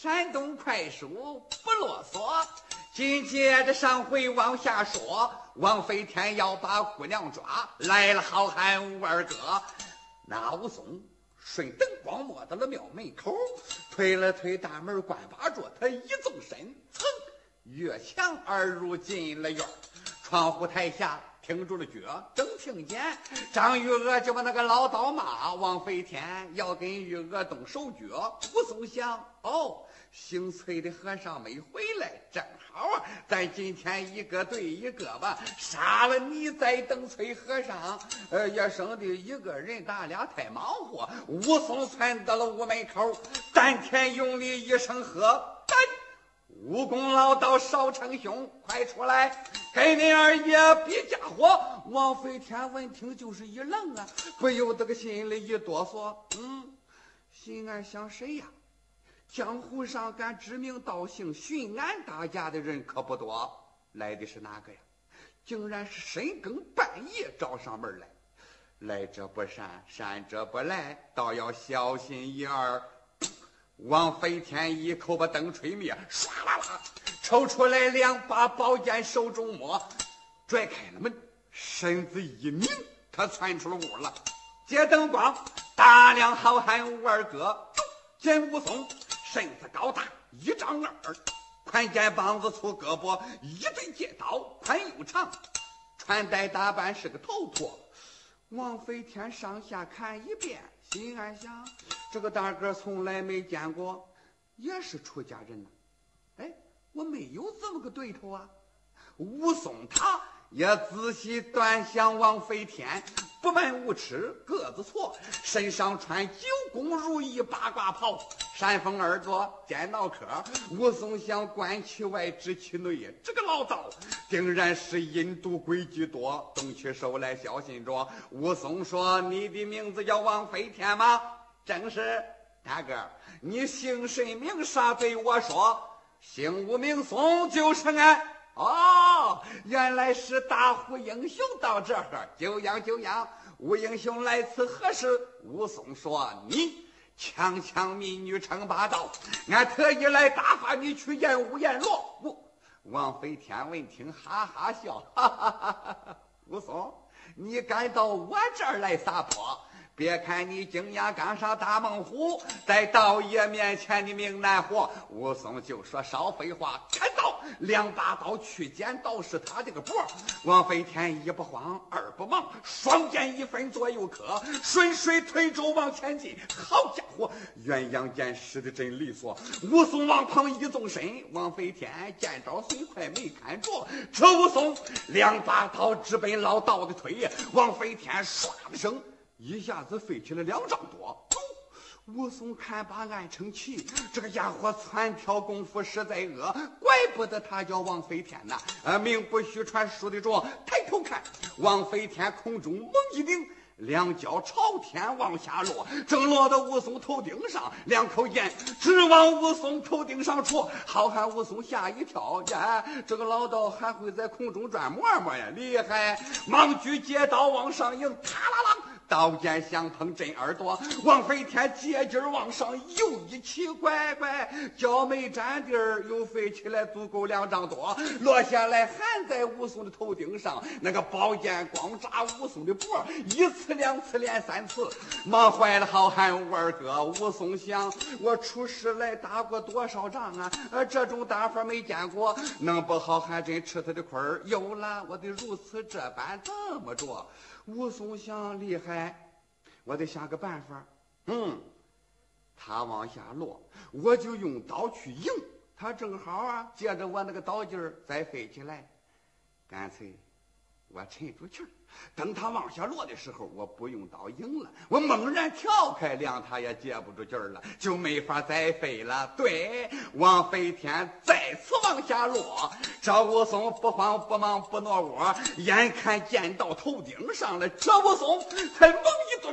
山东快书不啰嗦，紧接着上回往下说，王飞天要把姑娘抓，来了好汉吴二哥。那武松顺灯光摸到了庙门口，推了推大门关把着，他一纵身，噌，越墙而入进了院。窗户台下停住了脚，正听见张玉娥就把那个老道骂王飞天要跟玉娥动手脚。武松想，哦，姓崔的和尚没回来，正好啊，咱今天一个对一个吧，杀了你再等崔和尚，也省得一个人咱俩太忙活。武松窜到了屋门口，丹田用力一声喝，丹！武功老道少成兄，快出来，给你二爷比家伙。王飞天闻听就是一愣啊，不由得个心里一哆嗦，心暗想谁呀？江湖上敢指名道姓寻俺大家的人可不多，来的是哪个呀？竟然是深更半夜找上门来，来者不善，善者不来，倒要小心一二。王飞天一口把灯吹灭，唰啦啦抽出来2把宝剑，手中摸，拽开了门，身子一拧，他窜出了屋了。借灯光，大量好汉吴二哥见武松身子高大，1丈2，宽肩膀子粗胳膊，一对借刀宽又长，穿戴打扮是个头脱。王飞天上下看一遍，心暗想，这个大哥从来没见过，也是出家人呐。哎，我没有这么个对头啊。武松他也仔细端详王飞天，不满无耻，个子矬，身上穿9宫如意八卦袍，山峰耳朵，尖脑壳。武松想观其外知其内，这个老道定然是阴毒诡计多，动起手来小心着。武松说，你的名字叫王飞天吗？正是。大哥，你姓甚名啥？对我说。姓吴名松，就是俺。哦，原来是大虎英雄到这儿，久仰久仰。吴英雄来此何事？武松说，你强抢民女称霸道，俺特意来打发你去演武阎罗。王飞天闻听哈哈笑，哈哈哈哈！武松，你敢到我这儿来撒泼？别看你金牙冈上大猛虎，在道爷面前你命难活。武松就说，少废话，砍刀，2把刀去剪刀是他这个脖。王飞天一不慌二不忙，双剑一分左右磕，顺水推舟往前进。好家伙，鸳鸯剑使得真利索。武松往旁一纵身，王飞天剑招虽快没看着，这武松2把刀直奔老道的腿。王飞天唰的声一下子飞起了2丈多。武松看把暗称奇，这个家伙窜跳功夫实在恶，怪不得他叫王飞天呐。名不虚传，书的着。抬头看，王飞天空中猛一顶，2脚朝天往下落，正落到武松头顶上，2口烟直往武松头顶上戳。好汉武松吓一跳，呀，这个老道还会在空中转磨磨呀，厉害！忙举借刀往上迎，啪啦啦，刀剑相碰震耳朵。王飞天借劲往上又一起，乖乖，脚没沾地儿，又飞起来足够2丈多，落下来hand在武松的头顶上。那个宝剑光扎武松的脖，1次2次连3次，忙坏了好汉吴二哥。武松想，我出师来打过多少仗啊，这种打法没见过，弄不好还真吃他的亏儿。有了，我得如此这般这么着。武松想，厉害，我得想个办法。他往下落，我就用刀去迎他，正好啊，借着我那个刀劲儿再飞起来。干脆我沉住气儿，等他往下落的时候，我不用刀迎了，我猛然跳开，谅他也接不住劲儿了，就没法再飞了。对，王飞天再次往下落，这武松不慌不忙不挪窝，眼看见到头顶上了，这武松才猛一蹲，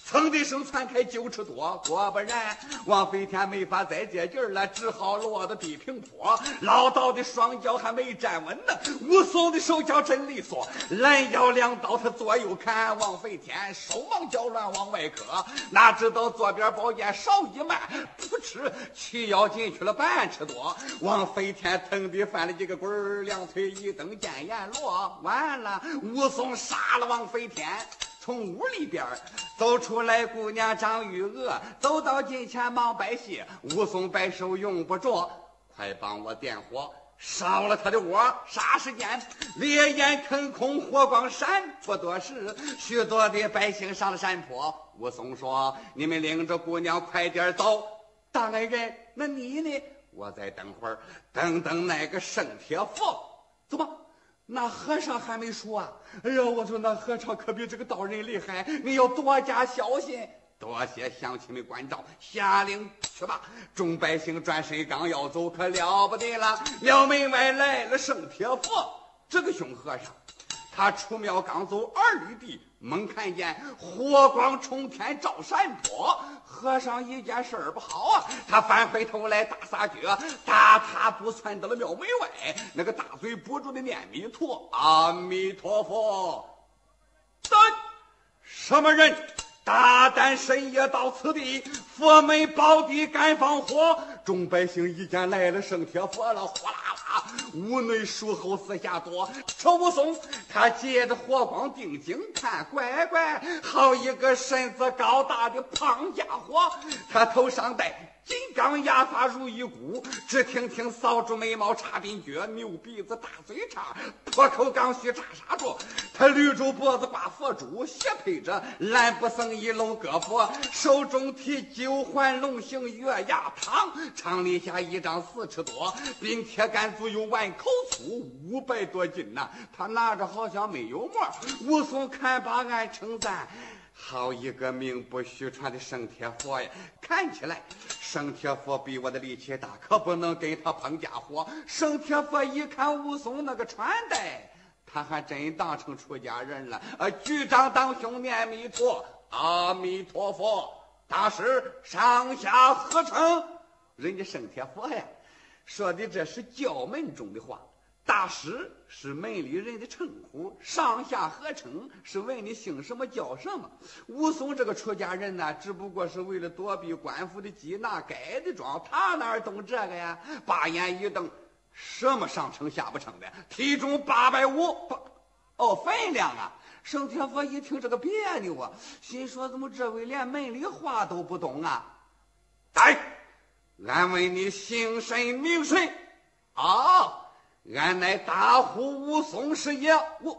噌的一声窜开9尺多，果不然，王飞天没法再接劲儿了，只好落到地平坡。老道的双脚还没站稳呢，武松的手脚真利索，拦腰2刀，他左右砍，王飞天手忙脚乱往外磕，哪知道左边宝剑稍一慢，噗嗤，齐腰进去了半尺多。王飞天腾地翻了几个滚，两腿一蹬，剑沿落，完了，武松杀了王飞天。从屋里边走出来，姑娘张玉娥走到近前忙拜谢。武松摆手用不着，快帮我点火烧了他的窝。霎时间烈焰腾空，火光闪，不多时许多的百姓上了山坡。武松说：你们领着姑娘快点走。大爱人，那你呢？我再等会儿，等等那个圣铁佛。走吧。那和尚还没说啊！哎呀，我说那和尚可比这个道人厉害，你要多加小心。多谢乡亲们关照，下令去吧。众百姓转身刚要走，可了不得了，庙门外来了圣铁佛。这个熊和尚，他出庙刚走2里地，猛看见火光冲天照山坡。和尚一见事儿不好啊，他翻回头来大撒脚，大踏步窜到了庙门外，那个大嘴不住的念弥陀，阿弥陀佛。什么人大胆深夜到此地，佛门宝地敢放火？众百姓一见来了圣铁佛了，哗啦啦，屋内树后四下躲。瞅武松，他借着火光定睛看，乖乖，好一个身子高大的胖家伙，他头上戴金刚牙发如一股，只听听扫帚眉毛插鬓角，牛鼻子大嘴叉，破口刚须扎杀着。他绿住脖子挂佛珠，斜配着蓝布僧一搂胳膊，手中提9环龙形月牙汤，长立下1丈4尺多，并铁杆足有碗口粗，500多斤呐。他拿着好像没有膜。武松看罢暗称赞，好一个名不虚传的圣铁佛呀！看起来圣铁佛比我的力气大，可不能跟他碰家伙。圣铁佛一看武松那个穿戴，他还真当成出家人了。举掌当胸念弥陀，阿弥陀佛。大师上下合称。人家圣铁佛呀，说的这是教门中的话。大师是门里人的称呼，上下合称是问你姓什么叫什么。武松这个出家人呢，只不过是为了躲避官府的缉拿改的装，他哪懂这个呀？把眼一瞪，什么上称下不称的，体重850，分量啊！圣铁佛一听这个别扭啊，心说怎么这位连门里话都不懂啊？来，俺问你姓甚名谁？俺乃大呼武松是也。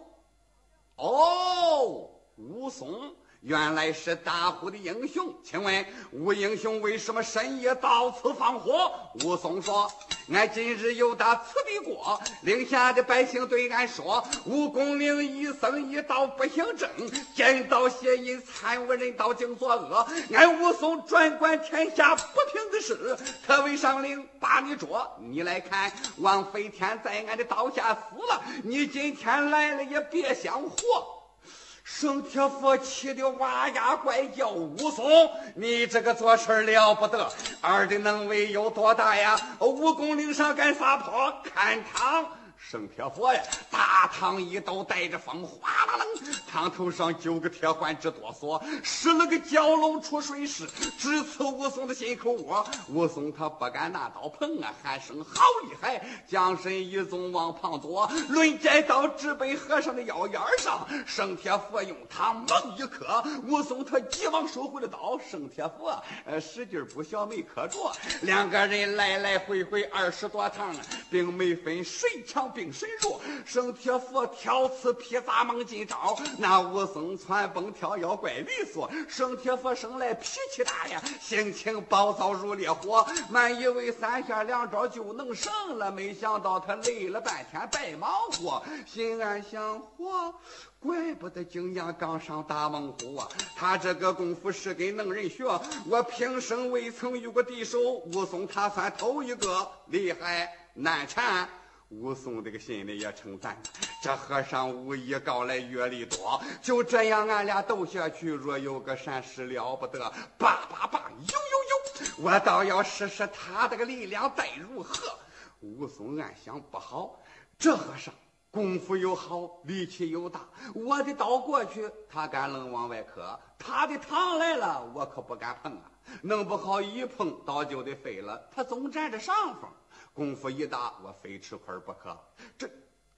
武松原来是大呼的英雄，请问武英雄为什么深夜到此放火？武松说：俺今日有打此地过，令下的百姓对俺说，武公令一僧一道不行正，奸盗邪淫参悟人道竟作恶，俺武松专管天下不平的事，特为上令把你捉。你来看，王飞天在俺的刀下死了，你今天来了也别想活。圣铁佛气得哇呀怪叫，武松，你这个做事了不得，二的能为有多大呀？武功岭上敢撒泼，看汤！圣铁佛呀，大汤一斗带着风，哗啦楞，汤头上9个铁环直哆嗦，使了个蛟龙出水势，直刺武松的心口窝。武松他不敢拿刀碰啊，喊声好厉害，将身一纵往旁躲，抡尖刀直奔和尚的腰眼上。圣铁佛用汤猛一磕，武松他急忙收回了刀。圣铁佛使劲不小没磕着，两个人来来回回20多趟，并没分谁强并谁弱。圣铁佛挑刺劈砸猛进招，那武松窜蹦跳跃怪利索。圣铁佛生来脾气大呀，性情暴躁如烈火，满以为3下2招就能胜了，没想到他累了半天白忙活。心安想活，怪不得景阳刚上大猛虎啊！他这个功夫是给能人学，我平生未曾遇过敌手。武松他算头一个厉害难缠。 武松这个心里也称赞，这和尚武艺高来阅历多，就这样俺俩斗下去，若有个闪失了不得，叭叭叭，呦，我倒要试试他这个力量待如何。武松暗想，不好，这和尚功夫又好，力气又大，我的刀过去他敢愣往外磕，他的糖来了我可不敢碰啊，弄不好一碰刀就得废了，他总占着上风，功夫一大我非吃亏不可。这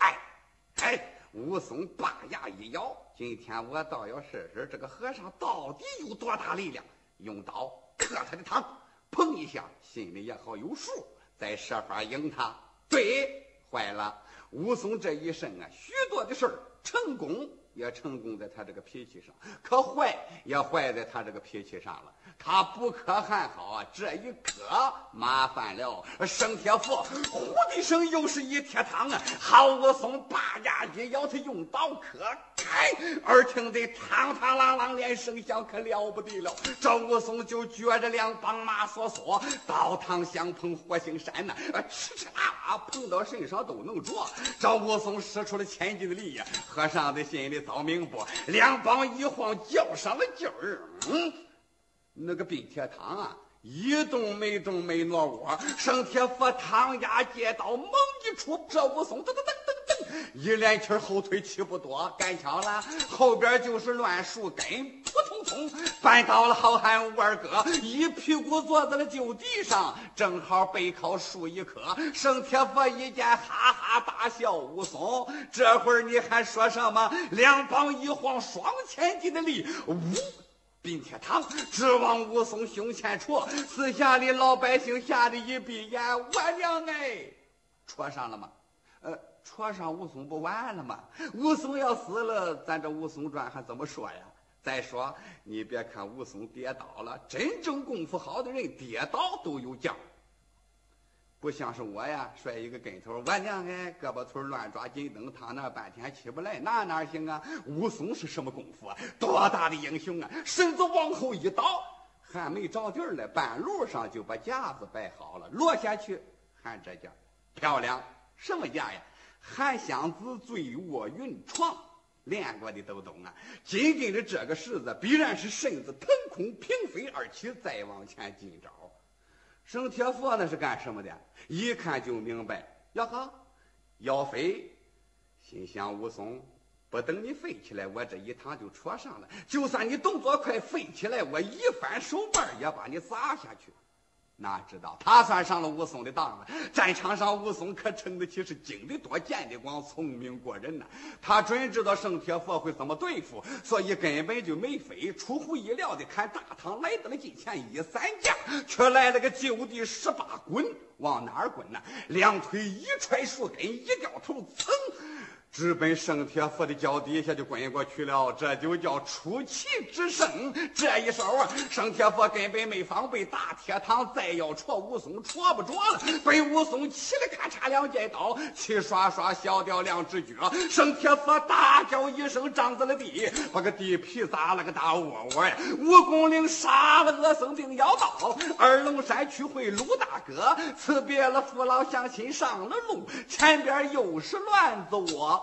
武松把牙一咬，今天我倒要试试这个和尚到底有多大力量，用刀磕他的糖，碰一下心里也好有数，再设法赢他。对，坏了，武松这一生啊，许多的事儿成功也成功在他这个脾气上，可坏也坏在他这个脾气上了。他不可还好啊，这一磕麻烦了。生铁斧呼的声又是一铁汤啊，好武松把牙一咬，他用刀磕开，耳听得汤汤啷啷连声响，可了不得了。这武松就觉着两帮马索索，刀汤相碰火星山呐，哧哧啦碰到身上都能着。这武松使出了千斤的力呀，和尚的心里早明白，两帮一晃较上了劲儿，那个冰铁汤啊，一动没动没挪窝，生铁斧汤压接刀猛一出，这武松噔噔噔噔噔一连气后退气不多，赶巧了后边就是乱树根，扑通通绊倒了好汉武二哥，一屁股坐在了旧地上，正好背靠树一棵。生铁斧一见哈哈大笑，武松这会儿你还说什么？两帮一晃双千斤的力，呜，冰铁汤直往武松胸前戳，四下的老百姓吓得一闭眼，我娘哎，戳上了吗？戳上武松不完了吗？武松要死了，咱这武松传还怎么说呀？再说你别看武松跌倒了，真正功夫好的人跌倒都有奖，不像是我呀，摔一个跟头，我娘哎，胳膊腿乱抓紧蹬，他那半天起不来，那哪行啊？武松是什么功夫啊？多大的英雄啊！身子往后一倒，还没着地儿来，半路上就把架子摆好了，落下去看这架漂亮，什么架呀？韩湘子醉卧云床，练过的都懂啊。紧跟着这个式子，必然是身子腾空平飞而起，再往前进招。生铁斧那是干什么的？一看就明白，呀哈，要飞。心想武松，不等你飞起来，我这一趟就戳上了。就算你动作快，飞起来，我一翻手腕也把你砸下去。哪知道他算上了武松的当了。战场上武松可称得起是精得多见得广，聪明过人呐。他准知道生铁斧会怎么对付，所以根本就没飞。出乎意料的看大唐来到了近前，一三架却来了个就地18滚。往哪儿滚呢？两腿一踹树根，一掉头，噌直奔生铁斧的脚底下就滚过去了，这就叫出奇制胜。这一手啊，生铁斧根本没防备，大铁汤再要戳武松戳不着了，被武松起了咔嚓两剑刀，齐刷刷削掉两只脚。生铁斧大叫一声，长在了地，把个地皮砸了个大窝窝呀！武公令杀了恶僧并要到二龙山去会鲁大哥，辞别了父老乡亲上了路，前边又是乱子窝。